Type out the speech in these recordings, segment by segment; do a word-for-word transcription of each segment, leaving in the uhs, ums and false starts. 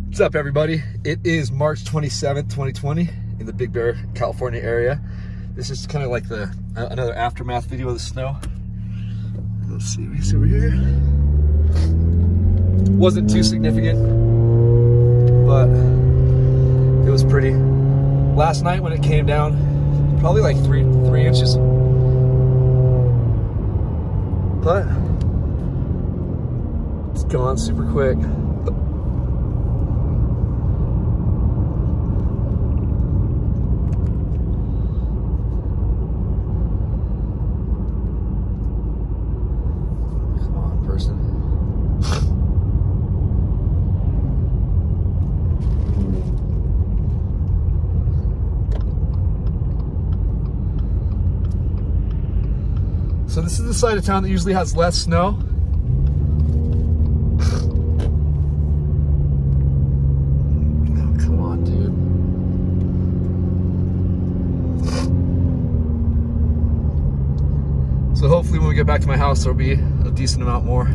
What's up, everybody? It is March twenty-seventh, twenty twenty in the Big Bear, California area. This is kind of like the uh, another aftermath video of the snow. Let's see, we see over here. Wasn't too significant, but it was pretty. Last night when it came down, probably like three three inches. But it's gone super quick. So this is the side of town that usually has less snow. Oh, come on, dude. So hopefully when we get back to my house, there'll be a decent amount more.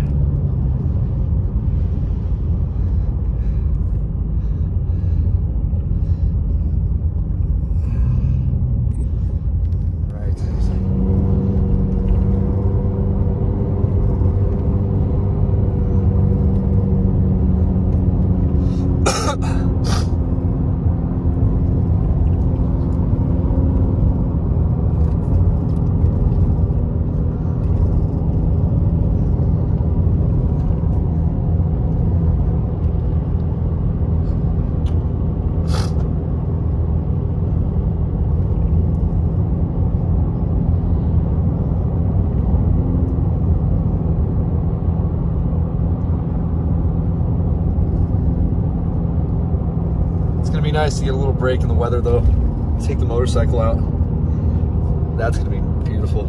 Be nice to get a little break in the weather though. Take the motorcycle out. That's gonna be beautiful.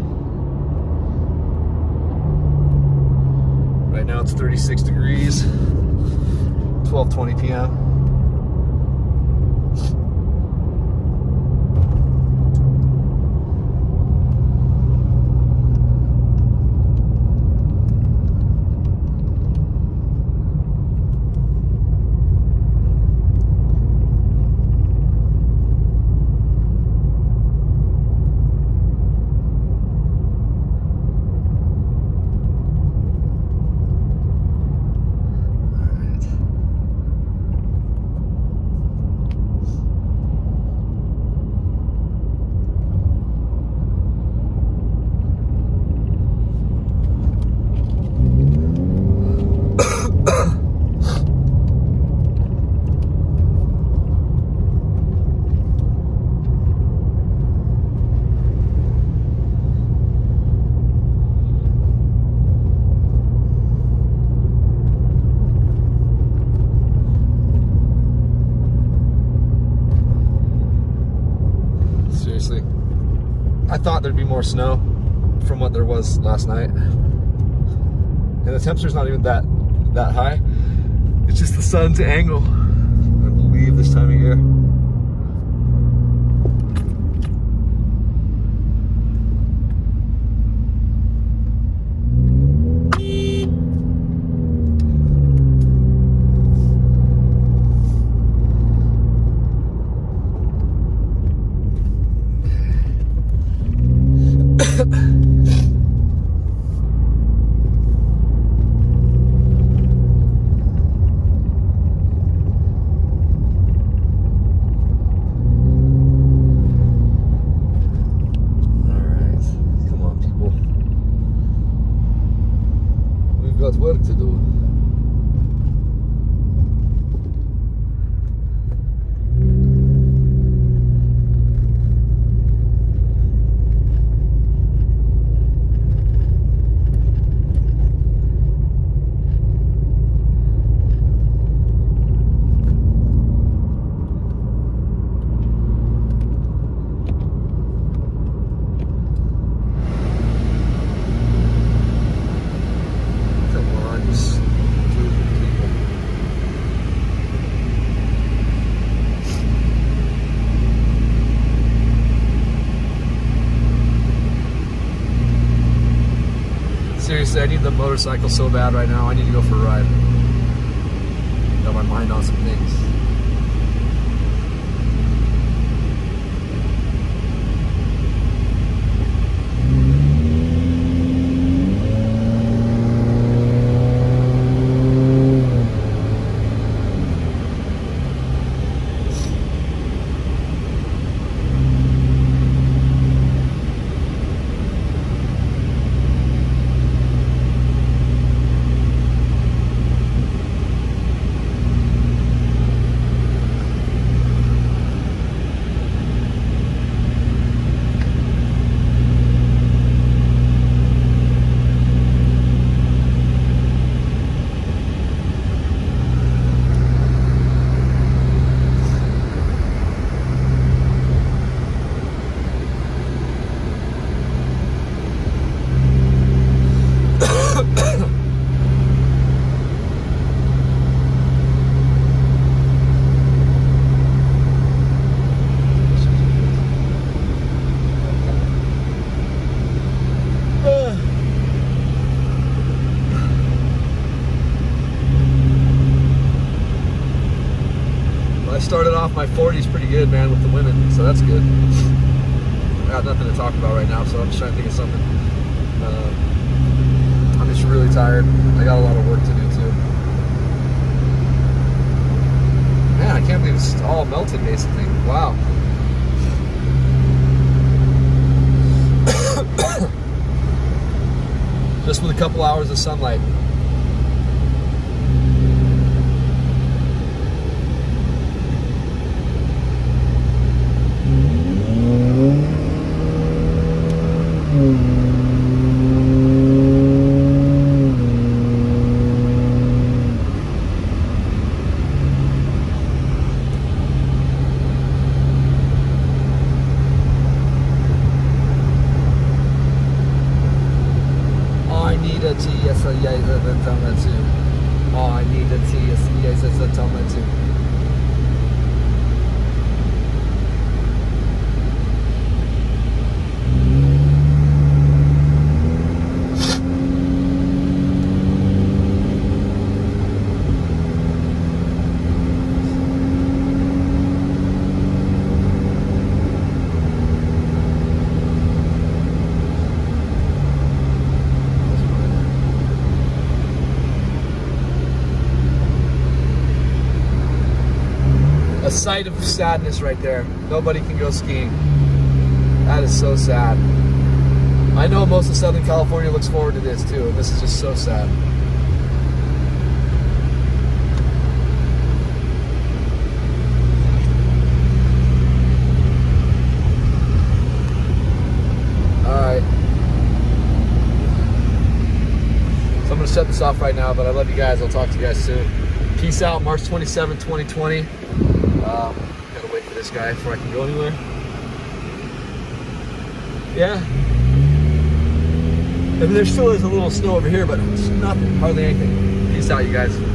Right now it's thirty-six degrees, twelve twenty p m I thought there'd be more snow from what there was last night. And the temperature's not even that that high. It's just the sun's angle, I believe, this time of year. Got work to do. Seriously, I need the motorcycle so bad right now. I need to go for a ride. Got my mind on some things. I started off my forties pretty good, man, with the women, so that's good. I got nothing to talk about right now, so I'm just trying to think of something. Uh, I'm just really tired. I got a lot of work to do too. Man, I can't believe it's all melted basically. Wow. Just with a couple hours of sunlight. Oh, I need a T S E S S a tama too. A sight of sadness right there. Nobody can go skiing. That is so sad. I know most of Southern California looks forward to this too, and this is just so sad. Alright. So I'm going to shut this off right now, but I love you guys. I'll talk to you guys soon. Peace out, March twenty-seventh, twenty twenty. Um, gotta wait for this guy before I can go anywhere. Yeah. I mean, there still is a little snow over here, but it's nothing, hardly anything. Peace out, you guys.